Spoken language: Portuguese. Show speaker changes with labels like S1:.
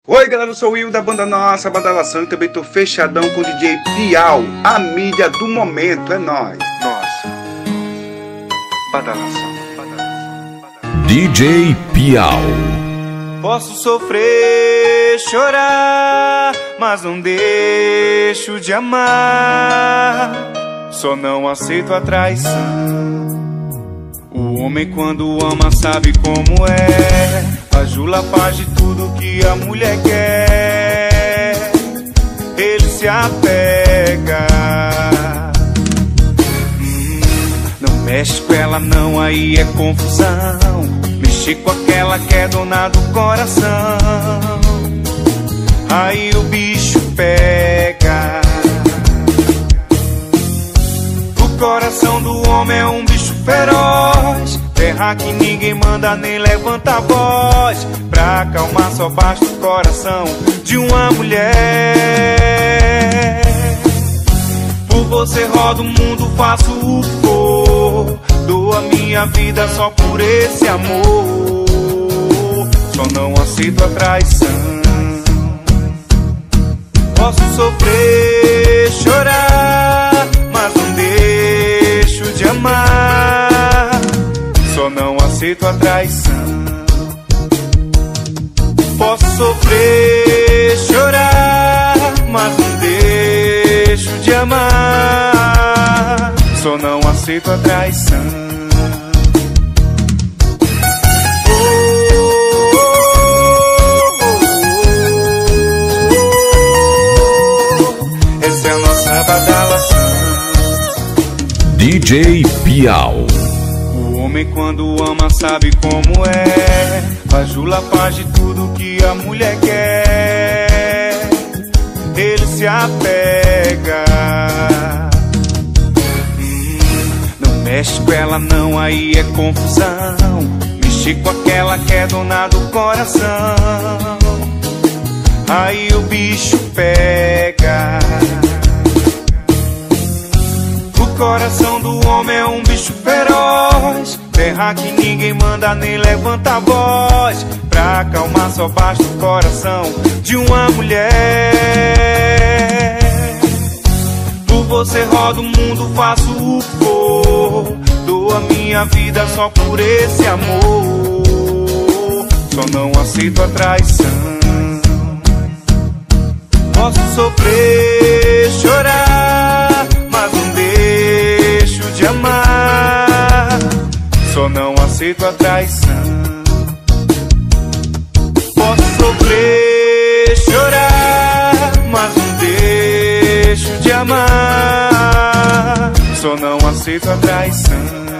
S1: Oi galera, eu sou o Will da banda Nossa Badalação e também tô fechadão com o DJ Piau, a mídia do momento, é nóis.
S2: Nossa Badalação.
S3: DJ Piau.
S2: Posso sofrer, chorar, mas não deixo de amar. Só não aceito a traição. O homem quando ama sabe como é. A Jula faz de tudo que a mulher quer. Ele se apega. Não mexe com ela não, aí é confusão. Mexe com aquela que é dona do coração, aí o bicho pega. O coração do homem é um bicho feroz, terra que ninguém manda nem levanta a voz. Pra acalmar só basta o coração de uma mulher. Por você rodo o mundo, faço o que for. Dou a minha vida só por esse amor. Só não aceito a traição. Posso sofrer, chorar, mas não deixo de amar. Só não aceito a traição. Posso sofrer, chorar, mas não deixo de amar. Só não aceito a traição. Essa é a nossa badalação.
S3: DJ Piau.
S2: O homem quando ama sabe como é. A Jula faz de tudo que a mulher quer. Ele se apega. Não mexe com ela não, aí é confusão. Mexe com aquela que é dona do coração, aí o bicho pega. O coração do homem é um bicho feroz, terra que ninguém manda nem levanta a voz. Pra acalmar só basta o coração de uma mulher. Por você rodo o mundo, faço o que for. Dou a minha vida só por esse amor. Só não aceito a traição. Posso sofrer, chorar, mas não deixo de amar. Só não aceito a traição. Posso sofrer, chorar, mas não deixo de amar. Só não aceito a traição.